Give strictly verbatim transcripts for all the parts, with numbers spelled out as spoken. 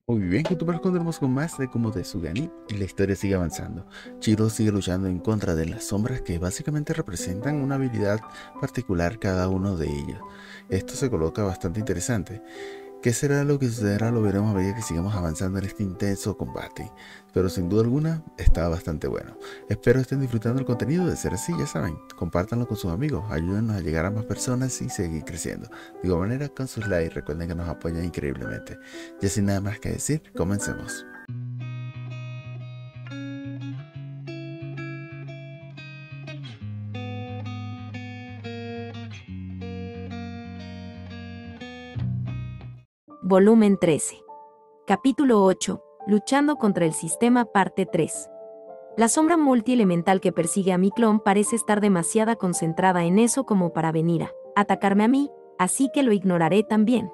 Muy bien, continuamos continuamos con más de como de Sugani y la historia sigue avanzando. Chiro sigue luchando en contra de las sombras que básicamente representan una habilidad particular cada uno de ellos. Esto se coloca bastante interesante. ¿Qué será lo que sucederá? Lo veremos a medida que sigamos avanzando en este intenso combate. Pero sin duda alguna está bastante bueno. Espero estén disfrutando el contenido. De ser así, ya saben, compártanlo con sus amigos, ayúdenos a llegar a más personas y seguir creciendo. De igual manera, con sus likes, recuerden que nos apoyan increíblemente. Ya sin nada más que decir, comencemos. Volumen trece. Capítulo ocho. Luchando contra el sistema, parte tres. La sombra multielemental que persigue a mi clon parece estar demasiado concentrada en eso como para venir a atacarme a mí, así que lo ignoraré también.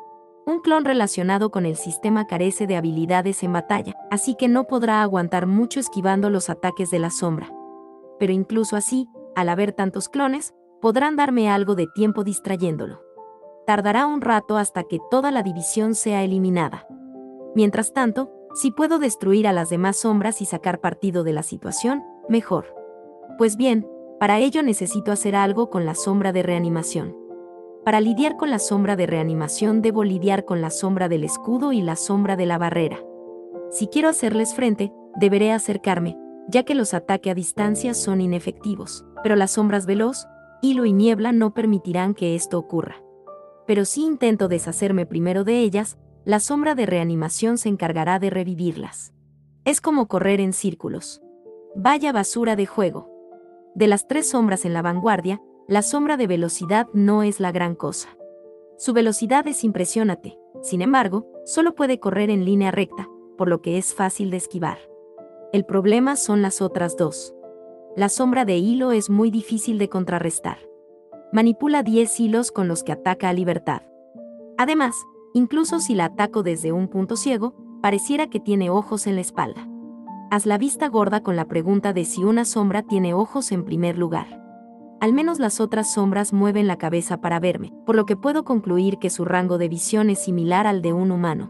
Un clon relacionado con el sistema carece de habilidades en batalla, así que no podrá aguantar mucho esquivando los ataques de la sombra. Pero incluso así, al haber tantos clones, podrán darme algo de tiempo distrayéndolo. Tardará un rato hasta que toda la división sea eliminada. Mientras tanto, si puedo destruir a las demás sombras y sacar partido de la situación, mejor. Pues bien, para ello necesito hacer algo con la sombra de reanimación. Para lidiar con la sombra de reanimación debo lidiar con la sombra del escudo y la sombra de la barrera. Si quiero hacerles frente, deberé acercarme, ya que los ataques a distancia son inefectivos, pero las sombras veloz, hilo y niebla no permitirán que esto ocurra. Pero si intento deshacerme primero de ellas, la sombra de reanimación se encargará de revivirlas. Es como correr en círculos. Vaya basura de juego. De las tres sombras en la vanguardia, la sombra de velocidad no es la gran cosa. Su velocidad es impresionante, sin embargo, solo puede correr en línea recta, por lo que es fácil de esquivar. El problema son las otras dos. La sombra de hilo es muy difícil de contrarrestar. Manipula diez hilos con los que ataca a libertad. Además, incluso si la ataco desde un punto ciego, pareciera que tiene ojos en la espalda. Haz la vista gorda con la pregunta de si una sombra tiene ojos en primer lugar. Al menos las otras sombras mueven la cabeza para verme, por lo que puedo concluir que su rango de visión es similar al de un humano.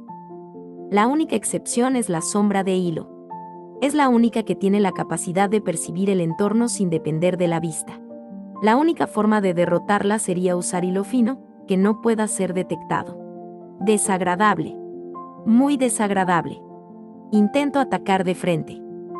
La única excepción es la sombra de hilo. Es la única que tiene la capacidad de percibir el entorno sin depender de la vista. La única forma de derrotarla sería usar hilo fino, que no pueda ser detectado. Desagradable. Muy desagradable. Intento atacar de frente.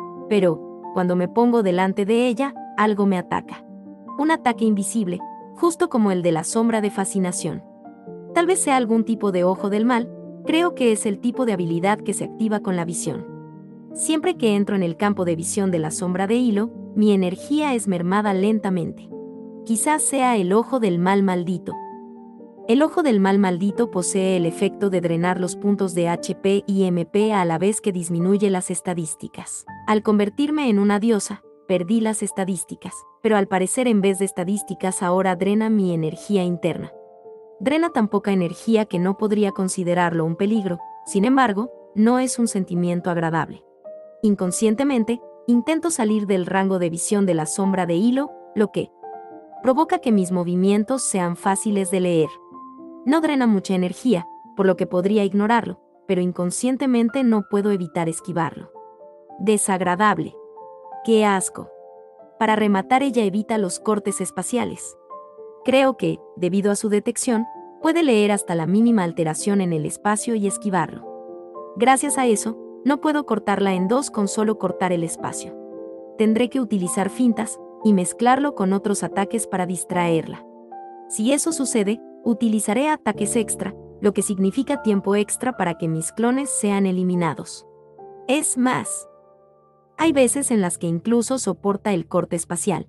Pero, cuando me pongo delante de ella, algo me ataca. Un ataque invisible, justo como el de la sombra de fascinación. Tal vez sea algún tipo de ojo del mal, creo que es el tipo de habilidad que se activa con la visión. Siempre que entro en el campo de visión de la sombra de hilo, mi energía es mermada lentamente. Quizás sea el ojo del mal maldito. El ojo del mal maldito posee el efecto de drenar los puntos de H P y M P a la vez que disminuye las estadísticas. Al convertirme en una diosa, perdí las estadísticas, pero al parecer en vez de estadísticas ahora drena mi energía interna. Drena tan poca energía que no podría considerarlo un peligro, sin embargo, no es un sentimiento agradable. Inconscientemente, intento salir del rango de visión de la sombra de hilo, lo que provoca que mis movimientos sean fáciles de leer. No drena mucha energía, por lo que podría ignorarlo, pero inconscientemente no puedo evitar esquivarlo. Desagradable. ¡Qué asco! Para rematar, ella evita los cortes espaciales. Creo que, debido a su detección, puede leer hasta la mínima alteración en el espacio y esquivarlo. Gracias a eso, no puedo cortarla en dos con solo cortar el espacio. Tendré que utilizar fintas y mezclarlo con otros ataques para distraerla. Si eso sucede, utilizaré ataques extra, lo que significa tiempo extra para que mis clones sean eliminados. Es más, hay veces en las que incluso soporta el corte espacial.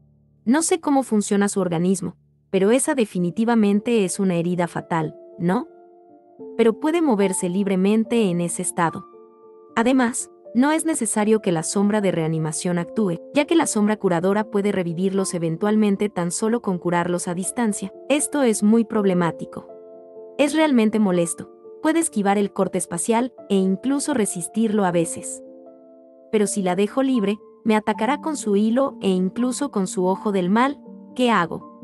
No sé cómo funciona su organismo, pero esa definitivamente es una herida fatal, ¿no? Pero puede moverse libremente en ese estado. Además, no es necesario que la sombra de reanimación actúe, ya que la sombra curadora puede revivirlos eventualmente tan solo con curarlos a distancia. Esto es muy problemático. Es realmente molesto. Puede esquivar el corte espacial e incluso resistirlo a veces. Pero si la dejo libre, me atacará con su hilo e incluso con su ojo del mal. ¿Qué hago?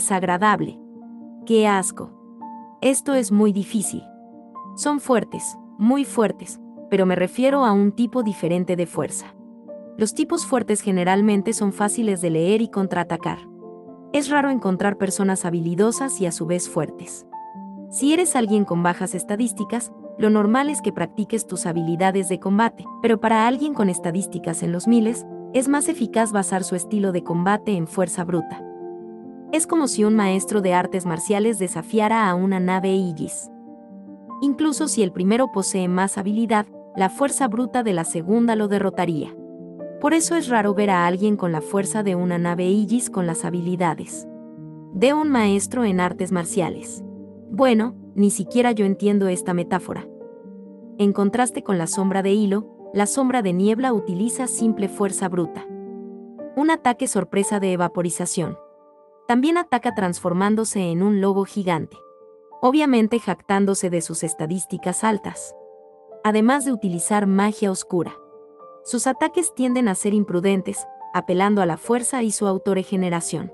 Desagradable. ¡Qué asco! Esto es muy difícil. Son fuertes, muy fuertes, pero me refiero a un tipo diferente de fuerza. Los tipos fuertes generalmente son fáciles de leer y contraatacar. Es raro encontrar personas habilidosas y a su vez fuertes. Si eres alguien con bajas estadísticas, lo normal es que practiques tus habilidades de combate, pero para alguien con estadísticas en los miles, es más eficaz basar su estilo de combate en fuerza bruta. Es como si un maestro de artes marciales desafiara a una nave Aegis. Incluso si el primero posee más habilidad, la fuerza bruta de la segunda lo derrotaría. Por eso es raro ver a alguien con la fuerza de una nave Aegis con las habilidades de un maestro en artes marciales. Bueno, ni siquiera yo entiendo esta metáfora. En contraste con la sombra de hilo, la sombra de niebla utiliza simple fuerza bruta. Un ataque sorpresa de evaporización. También ataca transformándose en un lobo gigante. Obviamente jactándose de sus estadísticas altas. Además de utilizar magia oscura. Sus ataques tienden a ser imprudentes, apelando a la fuerza y su autorregeneración.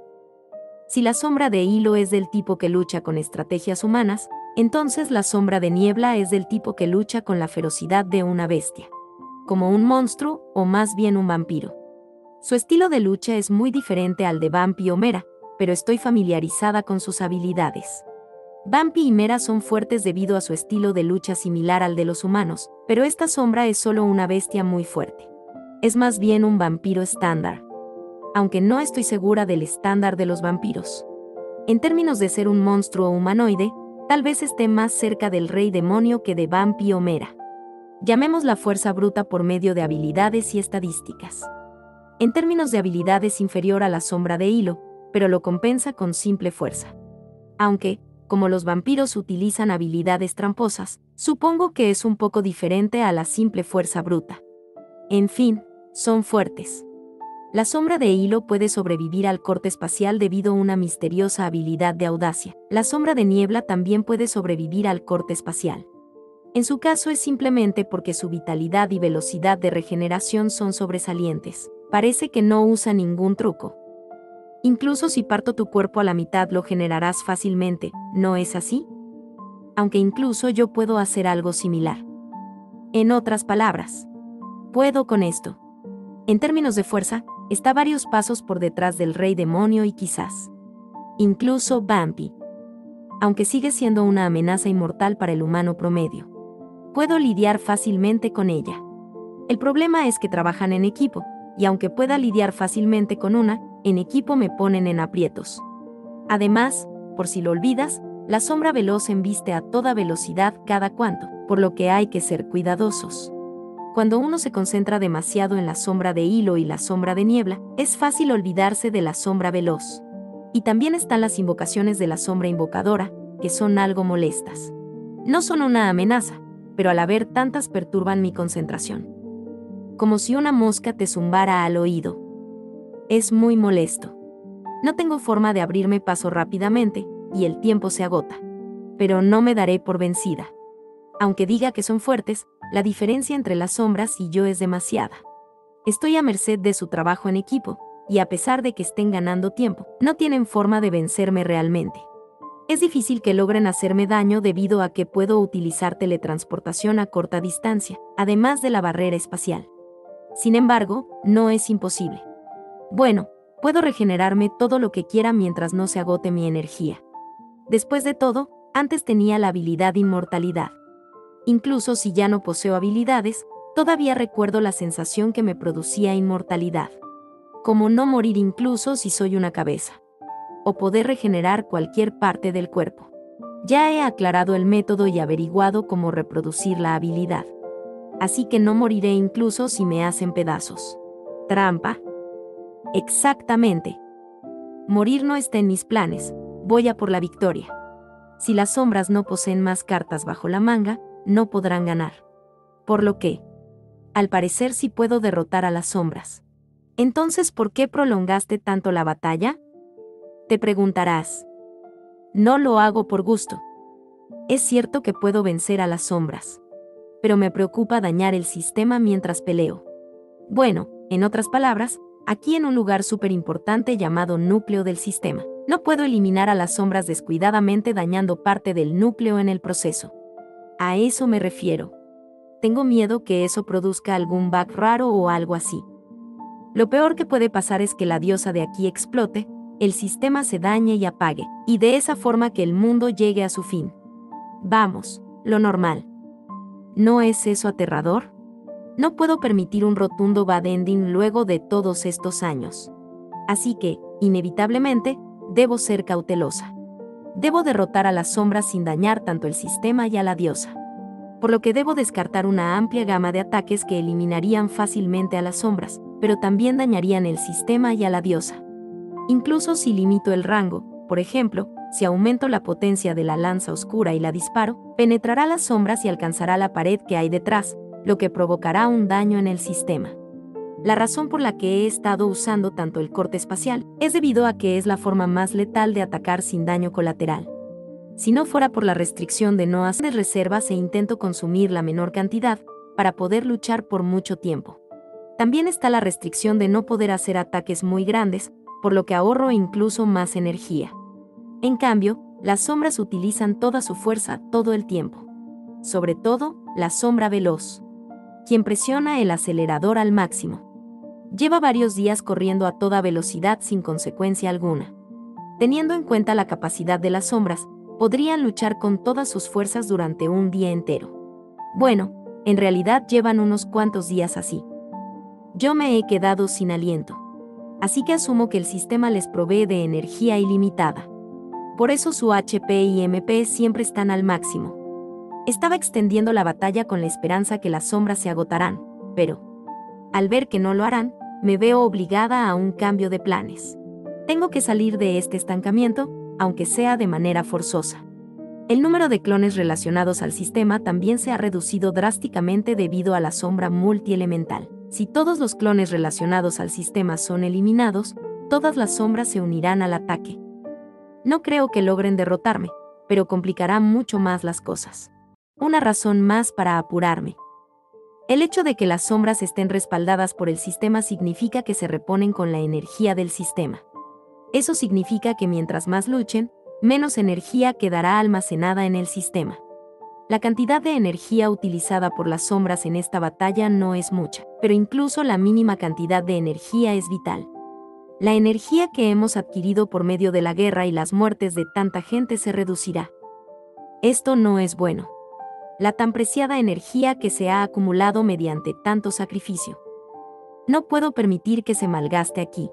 Si la sombra de hilo es del tipo que lucha con estrategias humanas, entonces la sombra de niebla es del tipo que lucha con la ferocidad de una bestia. Como un monstruo, o más bien un vampiro. Su estilo de lucha es muy diferente al de Vampi o Mera, pero estoy familiarizada con sus habilidades. Vampi y Mera son fuertes debido a su estilo de lucha similar al de los humanos, pero esta sombra es solo una bestia muy fuerte. Es más bien un vampiro estándar. Aunque no estoy segura del estándar de los vampiros. En términos de ser un monstruo humanoide, tal vez esté más cerca del rey demonio que de Vampi o Mera. Llamemos la fuerza bruta por medio de habilidades y estadísticas. En términos de habilidades inferior a la sombra de hilo, pero lo compensa con simple fuerza. Aunque, como los vampiros utilizan habilidades tramposas, supongo que es un poco diferente a la simple fuerza bruta. En fin, son fuertes. La sombra de hilo puede sobrevivir al corte espacial debido a una misteriosa habilidad de audacia. La sombra de niebla también puede sobrevivir al corte espacial. En su caso es simplemente porque su vitalidad y velocidad de regeneración son sobresalientes. Parece que no usa ningún truco. Incluso si parto tu cuerpo a la mitad lo generarás fácilmente, ¿no es así? Aunque incluso yo puedo hacer algo similar. En otras palabras, puedo con esto. En términos de fuerza, está varios pasos por detrás del rey demonio y quizás, incluso Vampi. Aunque sigue siendo una amenaza inmortal para el humano promedio. Puedo lidiar fácilmente con ella. El problema es que trabajan en equipo, y aunque pueda lidiar fácilmente con una, en equipo me ponen en aprietos. Además, por si lo olvidas, la sombra veloz embiste a toda velocidad cada cuanto, por lo que hay que ser cuidadosos. Cuando uno se concentra demasiado en la sombra de hilo y la sombra de niebla, es fácil olvidarse de la sombra veloz. Y también están las invocaciones de la sombra invocadora, que son algo molestas. No son una amenaza, pero al haber tantas perturban mi concentración. Como si una mosca te zumbara al oído. Es muy molesto. No tengo forma de abrirme paso rápidamente, y el tiempo se agota. Pero no me daré por vencida. Aunque diga que son fuertes, la diferencia entre las sombras y yo es demasiada. Estoy a merced de su trabajo en equipo, y a pesar de que estén ganando tiempo, no tienen forma de vencerme realmente. Es difícil que logren hacerme daño debido a que puedo utilizar teletransportación a corta distancia, además de la barrera espacial. Sin embargo, no es imposible. Bueno, puedo regenerarme todo lo que quiera mientras no se agote mi energía. Después de todo, antes tenía la habilidad inmortalidad. Incluso si ya no poseo habilidades, todavía recuerdo la sensación que me producía inmortalidad. Como no morir incluso si soy una cabeza. O poder regenerar cualquier parte del cuerpo. Ya he aclarado el método y averiguado cómo reproducir la habilidad. Así que no moriré incluso si me hacen pedazos. ¿Trampa? Exactamente. Morir no está en mis planes, voy a por la victoria. Si las sombras no poseen más cartas bajo la manga, no podrán ganar. Por lo que, al parecer sí puedo derrotar a las sombras. Entonces, ¿por qué prolongaste tanto la batalla? Te preguntarás. No lo hago por gusto. Es cierto que puedo vencer a las sombras. Pero me preocupa dañar el sistema mientras peleo. Bueno, en otras palabras, aquí en un lugar súper importante llamado núcleo del sistema, no puedo eliminar a las sombras descuidadamente dañando parte del núcleo en el proceso. A eso me refiero. tengo miedo que eso produzca algún bug raro o algo así. Lo peor que puede pasar es que la diosa de aquí explote, el sistema se dañe y apague, y de esa forma que el mundo llegue a su fin. Vamos, lo normal. ¿No es eso aterrador? No puedo permitir un rotundo bad ending luego de todos estos años. Así que, inevitablemente, debo ser cautelosa. Debo derrotar a las sombras sin dañar tanto el sistema y a la diosa. Por lo que debo descartar una amplia gama de ataques que eliminarían fácilmente a las sombras, pero también dañarían el sistema y a la diosa. Incluso si limito el rango, por ejemplo, si aumento la potencia de la lanza oscura y la disparo, penetrará las sombras y alcanzará la pared que hay detrás, lo que provocará un daño en el sistema. La razón por la que he estado usando tanto el corte espacial es debido a que es la forma más letal de atacar sin daño colateral. Si no fuera por la restricción de no hacer reservas e intento consumir la menor cantidad, para poder luchar por mucho tiempo. También está la restricción de no poder hacer ataques muy grandes, por lo que ahorro incluso más energía. En cambio, las sombras utilizan toda su fuerza todo el tiempo. Sobre todo, la sombra veloz, quien presiona el acelerador al máximo. Lleva varios días corriendo a toda velocidad sin consecuencia alguna. Teniendo en cuenta la capacidad de las sombras, podrían luchar con todas sus fuerzas durante un día entero. Bueno, en realidad llevan unos cuantos días así. Yo me he quedado sin aliento. Así que asumo que el sistema les provee de energía ilimitada. Por eso su H P y M P siempre están al máximo. Estaba extendiendo la batalla con la esperanza que las sombras se agotarán, pero, al ver que no lo harán, me veo obligada a un cambio de planes. Tengo que salir de este estancamiento, aunque sea de manera forzosa. El número de clones relacionados al sistema también se ha reducido drásticamente debido a la sombra multielemental. Si todos los clones relacionados al sistema son eliminados, todas las sombras se unirán al ataque. No creo que logren derrotarme, pero complicará mucho más las cosas. Una razón más para apurarme. El hecho de que las sombras estén respaldadas por el sistema significa que se reponen con la energía del sistema. Eso significa que mientras más luchen, menos energía quedará almacenada en el sistema. La cantidad de energía utilizada por las sombras en esta batalla no es mucha, pero incluso la mínima cantidad de energía es vital. La energía que hemos adquirido por medio de la guerra y las muertes de tanta gente se reducirá. Esto no es bueno. La tan preciada energía que se ha acumulado mediante tanto sacrificio. No puedo permitir que se malgaste aquí.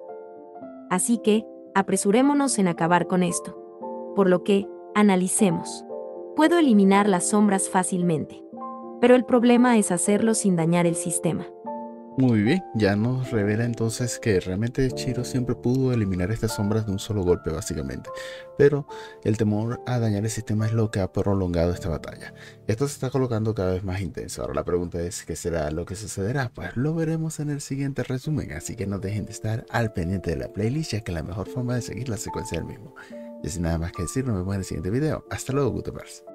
Así que, apresurémonos en acabar con esto. Por lo que, analicemos. Puedo eliminar las sombras fácilmente. Pero el problema es hacerlo sin dañar el sistema. Muy bien, ya nos revela entonces que realmente Chiro siempre pudo eliminar estas sombras de un solo golpe básicamente, pero el temor a dañar el sistema es lo que ha prolongado esta batalla. Esto se está colocando cada vez más intenso. Ahora la pregunta es ¿qué será lo que sucederá? Pues lo veremos en el siguiente resumen, así que no dejen de estar al pendiente de la playlist, ya que es la mejor forma de seguir la secuencia del mismo. Y sin nada más que decir, nos vemos en el siguiente video. Hasta luego, Gutebers.